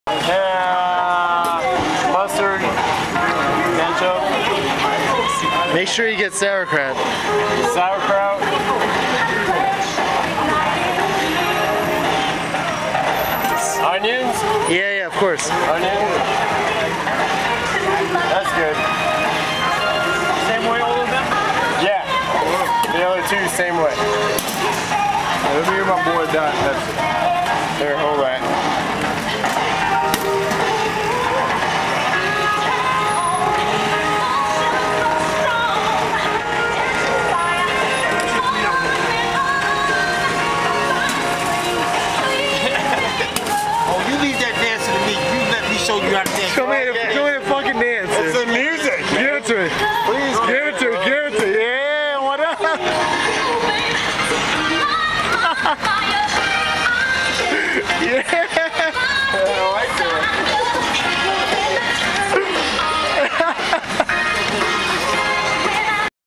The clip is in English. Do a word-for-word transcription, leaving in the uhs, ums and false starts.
Yeah, mustard, ketchup. Make sure you get sauerkraut. Sauerkraut. Onions? Yeah, yeah, of course. Onions. That's good. Same way all of them? Yeah. The other two, same way. Let me hear my boy Don. That's it. There, hold that. Show you how to dance. Come here, come here, fucking dance. It's the music. Give it to me. Please